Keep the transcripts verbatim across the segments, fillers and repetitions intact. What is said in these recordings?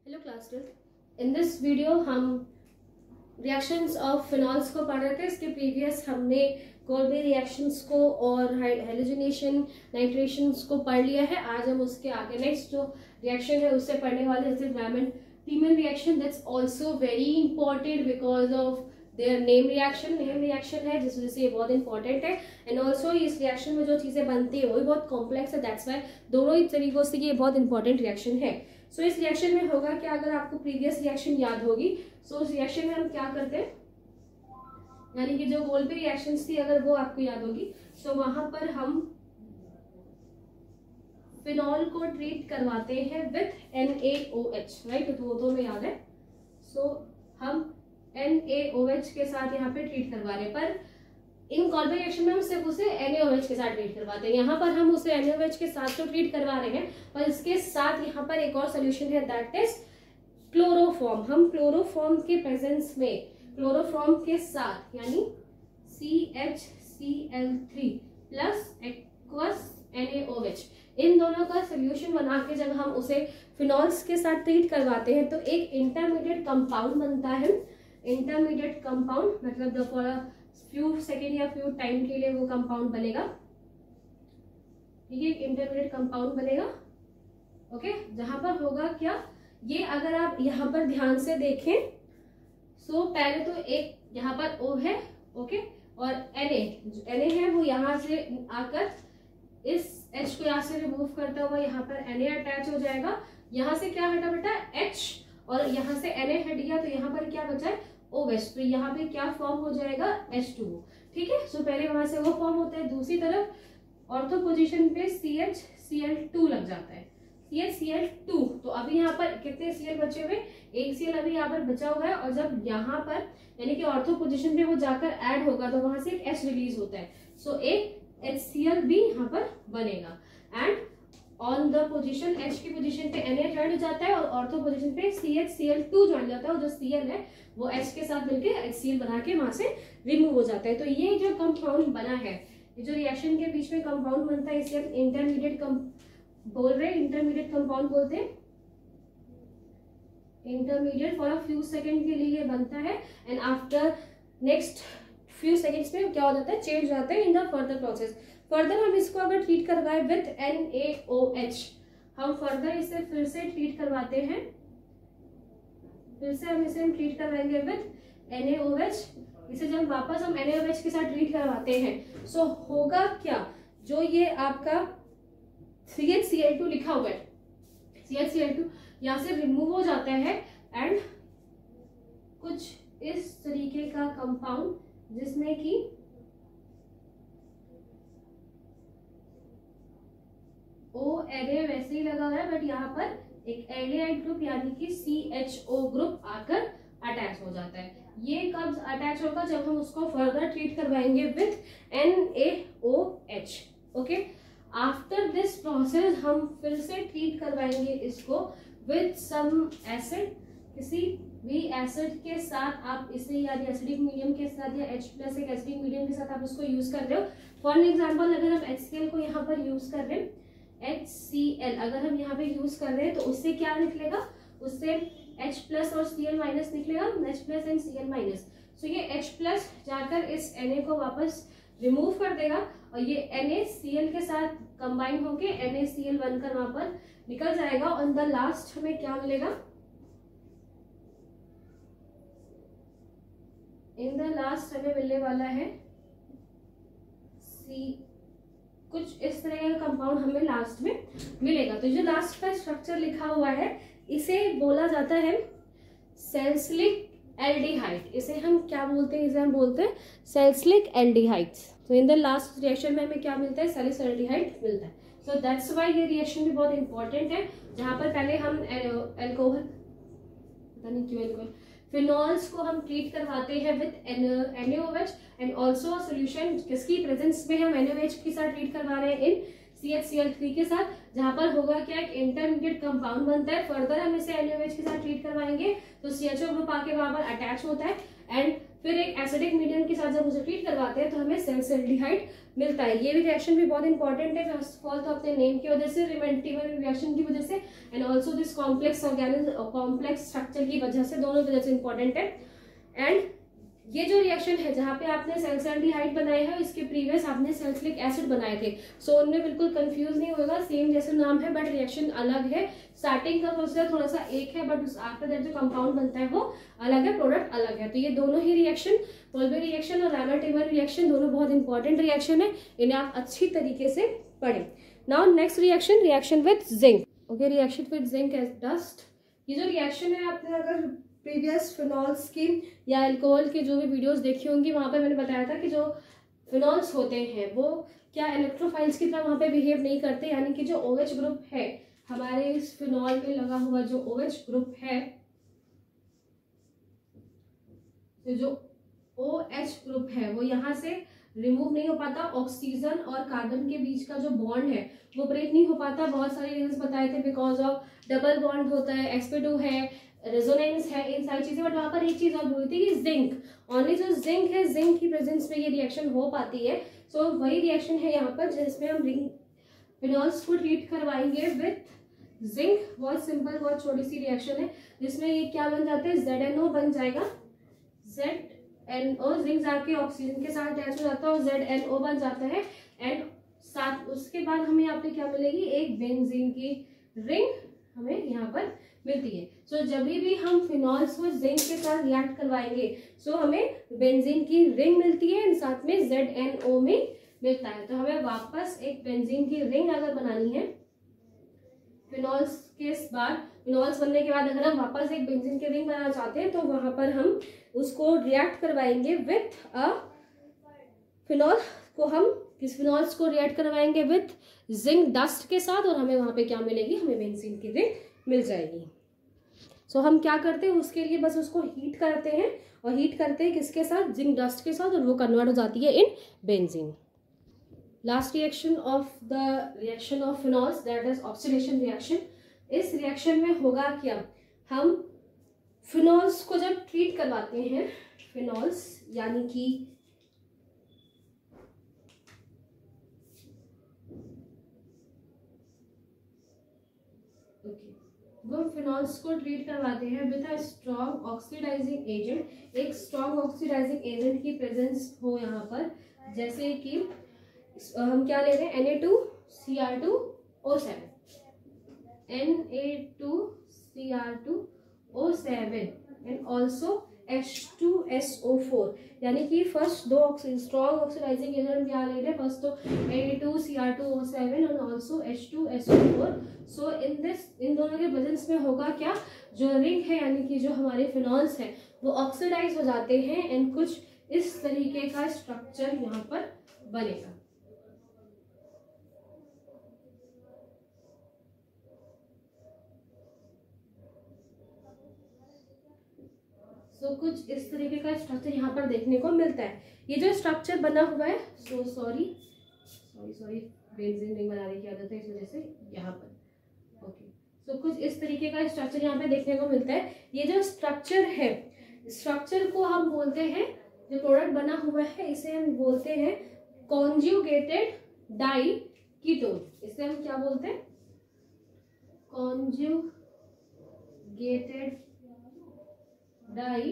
Hello class twelfth. In this video हम reactions of phenols को पढ़ रहे थे। इसके प्रीवियस हमने कोल्बे रिएक्शंस को और हेलोजिनेशन नाइट्रेशंस को पढ़ लिया है। आज हम उसके आगे नेक्स्ट जो रिएक्शन है उससे पढ़ने वाले हैं। ब्राह्मण Tiemann reaction that's also very important because of their name reaction name reaction है जिस वजह से ये बहुत इंपॉर्टेंट है। एंड ऑल्सो इस रिएक्शन में जो चीजें बनती है वो भी बहुत कॉम्प्लेक्स है। दैट्स वाई दोनों ही तरीकों से ये बहुत इंपॉर्टेंट रिएक्शन है। सो so, इस रिएक्शन में होगा कि अगर आपको प्रीवियस रिएक्शन याद होगी सो so, उस रिएक्शन में हम क्या करते हैं, यानी कि जो गोल्बे रिएक्शंस थी अगर वो आपको याद होगी सो so, वहां पर हम फिनॉल को ट्रीट करवाते हैं with N A O H, right. तो वो तो हमें याद है। सो so, हम एन ए ओ एच के साथ यहाँ पे ट्रीट करवा रहे हैं, पर इन कोल्बे रिएक्शन में हम सिर्फ उसे एन ए ओ एच के साथ ट्रीट करवाते हैं। यहाँ पर हम उसे एन ए ओ एच के साथ तो ट्रीट करवा रहे हैं, पर इसके साथ यहाँ पर एक और सोल्यूशन है दैट इज क्लोरोफॉर्म। हम क्लोरोफॉर्म के प्रेजेंस में क्लोरोफॉर्म के साथ यानी C H C L three plus aqueous N A O H इन दोनों का सोल्यूशन बना के जब हम उसे फिनॉल्स के साथ ट्रीट करवाते हैं तो एक इंटरमीडिएट कंपाउंड बनता है। इंटरमीडिएट कंपाउंड मतलब फॉर फ्यू सेकेंड या फ्यू टाइम के लिए वो कंपाउंड बनेगा, ठीक है। इंटरमीडिएट कंपाउंड बनेगा, ओके। जहां पर होगा क्या, ये अगर आप यहाँ पर ध्यान से देखें सो पहले तो एक यहाँ पर O है, ओके, और Na Na है वो यहाँ से आकर इस H को यहाँ से रिमूव करता हुआ यहाँ पर Na अटैच हो जाएगा। यहाँ से क्या हटा बेटा H, और यहाँ से Na हट गया तो यहाँ पर क्या बचा है OH। तो यहाँ पे क्या फॉर्म हो जाएगा एच टू ओ, ठीक है। सो पहले वहां से वो फॉर्म होता है। दूसरी तरफ ऑर्थो पोजीशन पे C H C L two लग जाता है, C H C L two. तो अभी यहाँ पर कितने Cl बचे हुए, एक Cl अभी यहाँ पर बचा हुआ है, और जब यहाँ पर यानी कि ऑर्थो पोजीशन पे वो जाकर ऐड होगा तो वहां से एक H रिलीज होता है। सो so, एक एच सी एल भी यहाँ पर बनेगा and on the position H की पोजीशन पे Na ज्वाइन हो जाता है और ऑर्थो पोजीशन पे C H C L two join जाता है, और जो Cl है वो H के साथ मिलकर एच सी एल बना के वहां से रिमूव हो जाता है। तो ये जो कंपाउंड बना है, ये जो रिएक्शन के बीच में कंपाउंड बनता है इसे हम इंटरमीडिएट बोल रहे हैं, इंटरमीडिएट कंपाउंड बोलते हैं। Intermediate for a few second के लिए बनता है and after next few seconds में क्या हो जाता है, चेंज हो जाता है in the further process. Further हम इसको अगर ट्रीट करवाए with N A O H, हम फर्दर इसे फिर से ट्रीट करवाते हैं, फिर से हम इसे हम ट्रीट करवाएंगे with N A O H. इसे जब वापस हम एन ए ओ एच के साथ ट्रीट करवाते हैं सो so, होगा क्या, जो ये आपका C H C L two लिखा हुआ है, C H C L two यहाँ से रिमूव हो जाता है एंड कुछ इस तरीके का कंपाउंड जिसमें कि ओ एरे वैसे ही लगा हुआ है बट यहाँ पर एक एल्डिहाइड ग्रुप यानी कि सी एच ओ ग्रुप आकर अटैच हो जाता है। ये कब अटैच होगा, जब हम उसको फर्दर ट्रीट करवाएंगे with N A O H, okay. After this process हम फिर से ट्रीट करवाएंगे इसको विथ सम एसिड, किसी भी एसिड के साथ आप इसे यानी एसिडिक मीडियम के साथ या H प्लस एक एसिडिक मीडियम के साथ आप उसको यूज कर रहे हो। फॉर एग्जाम्पल अगर हम एच सी एल को यहाँ पर यूज कर रहे हैं, एच सी एल अगर हम यहाँ पे यूज कर रहे हैं तो उससे क्या निकलेगा, उससे H प्लस और Cl माइनस निकलेगा, H plus and Cl minus. So ये H प्लस जाकर इस Na को वापस रिमूव कर देगा और ये NaCl के साथ कंबाइन होके NaCl बनकर वहां पर निकल जाएगा। ऑन द लास्ट हमें क्या मिलेगा, इन द लास्ट हमें मिलने वाला है सी, कुछ इस तरह का कंपाउंड हमें लास्ट में मिलेगा। तो जो लास्ट का स्ट्रक्चर लिखा हुआ है इसे बोला जाता है सैलिसिलिक एल्डिहाइड। इसे हम क्या बोलते हैं, इसे हम बोलते हैं सैलिसिलिक एल्डिहाइड्स। तो इन द लास्ट रिएक्शन में हमें क्या मिलता है, सैलिसिलिक एल्डिहाइड मिलता है। सो दैट्स व्हाई ये रिएक्शन भी बहुत इंपॉर्टेंट है, जहां पर पहले हम एल्कोहल, पता नहीं क्यों एल्कोहल, फिनॉल्स को हम ट्रीट करवाते हैं with N A O H and also solution किसकी प्रेजेंस में हम एन ए ओ एच के साथ ट्रीट करवा रहे हैं in C H C L three के साथ, जहां पर होगा क्या, एक इंटरमीडिएट कंपाउंड बनता है। फर्दर हम इसे एन ए ओ एच के साथ ट्रीट करवाएंगे तो सी एच ओ ग्रुप आके वहां पर अटैच होता है, एंड फिर एक एसिडिक मीडियम के साथ जब उसे ट्रीट करवाते हैं तो हमें सैलिसाइल्डिहाइड मिलता है। ये भी रिएक्शन भी बहुत इंपॉर्टेंट है, फर्स्ट ऑफ ऑल तो अपने नेम की वजह से, रिमेंटिवल रिएक्शन की वजह से, and also this complex organism complex structure की वजह से, दोनों वजह से इंपॉर्टेंट है। एंड ये जो रिएक्शन है जहाँ पे आपने सैलिसाइल्डिहाइड बनाया है, इसके प्रीवियस आपने सैलिसिलिक एसिड बनाए थे, सो so, उनमें बिल्कुल कंफ्यूज नहीं होगा, सेम जैसे नाम है बट रिएक्शन अलग है। स्टार्टिंग का प्रोसेस थोड़ा सा एक है बट आफ्टर दैट जो कंपाउंड बनता है वो अलग है, प्रोडक्ट अलग है। तो ये दोनों ही रिएक्शन, पोलबे रिएक्शन और रायमर-टेबल रिएक्शन, दोनों बहुत इंपॉर्टेंट रिएक्शन है, इन्हें आप अच्छी तरीके से पढ़ें। Now next reaction, reaction with zinc. Okay, reaction with zinc as dust. ये जो रिएक्शन है, आपने अगर प्रीवियस फिनॉल्स की या अल्कोहल की जो भी वीडियोस देखी होंगी, वहाँ पे मैंने बताया था कि जो फिनॉल्स होते हैं वो क्या इलेक्ट्रोफाइल्स की तरह वहाँ पे बिहेव नहीं करते, यानी कि जो OH ग्रुप है हमारे इस फिनॉल में लगा हुआ, जो OH ग्रुप है, तो जो OH ग्रुप है वो यहाँ से रिमूव नहीं हो पाता, ऑक्सीजन और कार्बन के बीच का जो बॉन्ड है वो ब्रेक नहीं हो पाता। बहुत सारे रीजंस बताए थे, बिकॉज ऑफ डबल बॉन्ड होता है, एस पी टू है, रेजोनेंस है, इन सारी चीजें। बट वहां पर एक चीज और बोली थी कि जिंक, ओनली जो जिंक है, जिंक की प्रेजेंस में ये रिएक्शन हो पाती है। सो so, वही रिएक्शन है यहाँ पर जिसमें हम रिंग फिनॉल्स को ट्रीट करवाएंगे विथ जिंक। बहुत सिंपल, बहुत छोटी सी रिएक्शन है जिसमें ये क्या बन जाता है, जेड एन ओ बन जाएगा, जेड एन ओ, जिंक जाके ऑक्सीजन के साथ अटैच हो जाता है और जेड एन ओ बन जाता है, एंड साथ उसके बाद हमें यहाँ पे क्या मिलेगी, एक बेंजीन की रिंग हमें यहाँ पर मिलती है। सो so, जब भी हम फिनॉल्स को जिंक के साथ रिएक्ट करवाएंगे सो so, हमें बेंजीन की रिंग मिलती है, साथ में जेड एन ओ में मिलता है। तो हमें वापस एक बेंजीन की रिंग अगर बनानी है फिनॉल्स के बाद, फिनॉल्स बनने के बाद अगर हम वापस एक बेंजीन की रिंग बनाना चाहते हैं तो वहां पर हम उसको रिएक्ट करवाएंगे विथ अ फिनॉल को, हम किस फिनॉल्स को रिएक्ट करवाएंगे विथ जिंक डस्ट के साथ, और हमें वहां पे क्या मिलेगी, हमें बेंजीन की रिंग मिल जाएगी। सो so, हम क्या करते हैं उसके लिए, बस उसको हीट करते हैं, और हीट करते हैं किसके साथ, जिंक डस्ट के साथ, और वो कन्वर्ट हो जाती है in benzene. Last reaction of the reaction of phenols, that is oxidation reaction. इस रिएक्शन में होगा क्या, हम फिनॉल्स को जब ट्रीट करवाते हैं, फिनॉल्स यानी कि वो फिनॉल्स को ट्रीट करवाते हैं with a strong oxidising agent, एक स्ट्रॉन्ग ऑक्सीडाइजिंग एजेंट की प्रेजेंस हो यहाँ पर, जैसे कि हम क्या ले रहे हैं, N A two C R two O seven, N A two C R two O seven and also H two S O four, यानी कि फर्स्ट दो स्ट्रॉन्ग ऑक्सीडाइजिंग एजेंट क्या ले रहे हैं, फर्स्ट तो N A two C R two O seven and also H two S O four. So in this, इन दोनों के प्रेजेंस में होगा क्या, जो रिंग है यानी कि जो हमारे फिनॉल्स हैं वो ऑक्सीडाइज हो जाते हैं, एंड कुछ इस तरीके का स्ट्रक्चर यहाँ पर बनेगा। सो so, कुछ इस तरीके का स्ट्रक्चर यहाँ पर देखने को मिलता है। ये जो स्ट्रक्चर बना हुआ है, so sorry sorry sorry benzene ring बनाने की आदत है इस वजह से यहाँ पर, ओके। सो कुछ इस तरीके का स्ट्रक्चर यहाँ पे देखने को मिलता है। ये जो स्ट्रक्चर है, स्ट्रक्चर को हम बोलते हैं, जो प्रोडक्ट बना हुआ है इसे हम बोलते हैं कॉन्जुगेटेड डाई कीटोन। इसे हम क्या बोलते हैं, conjugated die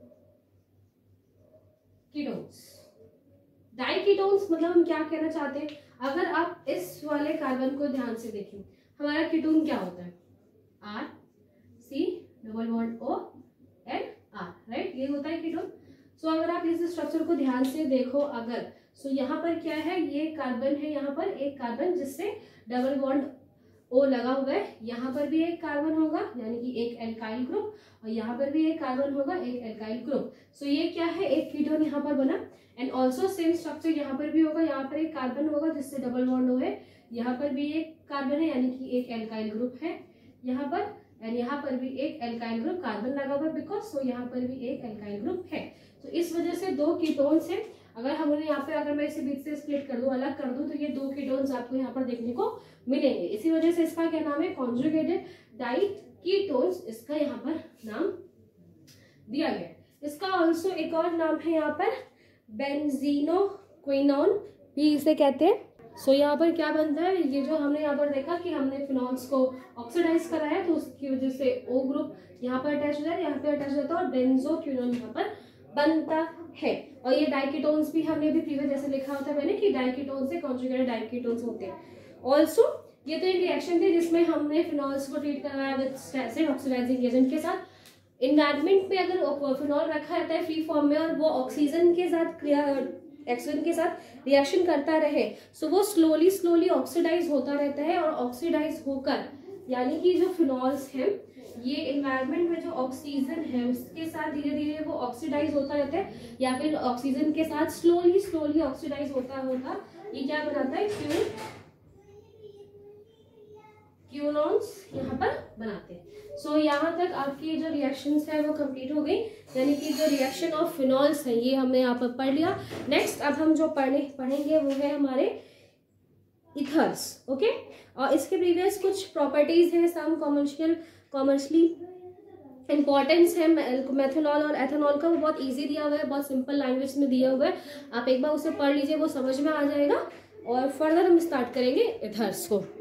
ketones. Diketones मतलब हम क्या कहना चाहते हैं, अगर आप इस वाले कार्बन को ध्यान से देखें, हमारा कीटोन क्या होता है, R C double bond O and R, right, ये होता है कीटोन। सो so, अगर आप इस स्ट्रक्चर को ध्यान से देखो, अगर सो so, यहाँ पर क्या है, ये कार्बन है, यहाँ पर एक कार्बन जिससे डबल बॉन्ड ओ लगा हुआ है, यहाँ पर भी एक कार्बन होगा यानी कि एक एल्काइल ग्रुप, और यहाँ पर भी एक कार्बन होगा, एक एल्काइल ग्रुप। सो ये क्या है, एक कीटोन यहाँ पर बना, एंड ऑल्सो सेम स्ट्रक्चर यहाँ पर भी होगा, यहाँ पर एक कार्बन होगा जिससे डबल बॉन्ड ओ है, यहाँ पर भी एक कार्बन है यानी कि एक एल्काइल ग्रुप है यहाँ पर, एंड यहाँ पर भी एक एल्काइल ग्रुप कार्बन लगा हुआ है, बिकॉज सो यहाँ पर भी एक एल्काइल ग्रुप है। तो इस वजह से दो कीटोन्स हैं। अगर हम उन्हें यहाँ पे अगर मैं इसे बीच से स्प्लिट कर दूं, अलग कर दूं, तो ये दो कीटोन्स आपको यहाँ पर देखने को मिलेंगे। इसी वजह से इसका क्या नाम है, कॉन्जुगेटेड डाइकीटोन्स, इसका यहाँ पर नाम दिया गया है। इसका ऑल्सो एक और नाम है यहाँ पर बेंजीनोक्विनोन भी इसे कहते हैं। सो so, यहाँ पर क्या बनता है, ये जो हमने यहाँ पर देखा कि हमने फिनॉल्स को ऑक्सीडाइज कराया तो उसकी वजह से ओ ग्रुप यहाँ पर अटैच हो जाता है, यहाँ पे अटैच हो जाता है और बेंजोक्विनोन यहाँ पर बनता है। और ये डाइकीटोन्स भी हमने भी प्रीवियस जैसे लिखा होता है मैंने कि डाइकीटोन से कॉन्जुगेटेड डाइकीटोन्स होते हैं। ऑल्सो ये तो एक रिएक्शन थी जिसमें हमने फिनॉल्स को ट्रीट करवाया विद एसिड ऑक्सीडाइजिंग एजेंट के साथ। इन्वायरमेंट में अगर फिनॉल रखा रहता है फ्री फॉर्म में और वो ऑक्सीजन के साथ क्रिया ऑक्सीजन के साथ रिएक्शन करता रहे, सो वो स्लोली स्लोली ऑक्सीडाइज होता रहता है और ऑक्सीडाइज होकर यानी कि जो फिनॉल्स हैं ये एनवायरनमेंट में जो ऑक्सीजन है उसके साथ धीरे धीरे वो ऑक्सीडाइज होता रहता है या फिर ऑक्सीजन के साथ स्लोली स्लोली ऑक्सीडाइज होता होता ये क्या बनाता है, क्यू क्यूनॉन्स यहाँ पर बनाते हैं। सो so, यहाँ तक आपकी जो रिएक्शंस है वो कंप्लीट हो गई, यानी कि जो रिएक्शन ऑफ फिनॉल्स है ये हमने यहाँ पर पढ़ लिया। नेक्स्ट अब हम जो पढ़ने पढ़ेंगे वो है हमारे इथर्स। ओके, और इसके प्रीवियस कुछ प्रॉपर्टीज हैं, सम कॉमर्शियल कॉमर्शली इंपॉर्टेंस है मेथनॉल और एथेनॉल का, वो बहुत इजी दिया हुआ है, बहुत सिंपल लैंग्वेज में दिया हुआ है। आप एक बार उसे पढ़ लीजिए, वो समझ में आ जाएगा और फर्दर हम स्टार्ट करेंगे इथर्स को।